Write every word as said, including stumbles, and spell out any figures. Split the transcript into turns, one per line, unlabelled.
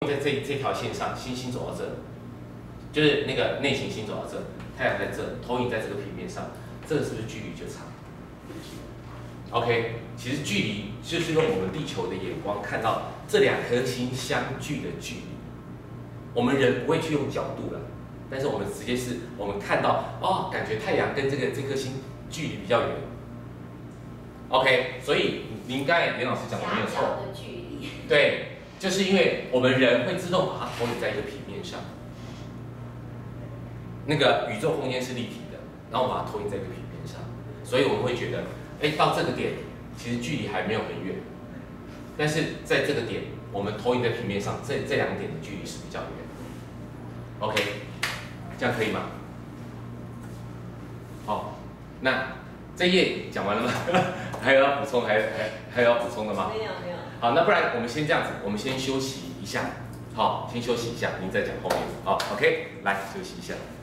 在这这条线上，星星走到这，就是那个内行星走到这，太阳在这，投影在这个平面上，这个是不是距离就长 ？OK， 其实距离就是用我们地球的眼光看到这两颗星相距的距离。我们人不会去用角度了，但是我们直接是我们看到哦，感觉太阳跟这个这颗星距离比较远。OK， 所以您刚才连老师讲的没有错。
的距离。
对。就是因为我们人会自动把它投影在一个平面上，那个宇宙空间是立体的，然后我们把它投影在一个平面上，所以我们会觉得，哎，到这个点其实距离还没有很远，但是在这个点我们投影在平面上，这这两点的距离是比较远。OK， 这样可以吗？好，那这一页讲完了吗？还有要补充，还还还有要补充的吗？
没有没有。
好，那不然我们先这样子，我们先休息一下。好，先休息一下，您再讲后面。好 ，OK， 来休息一下。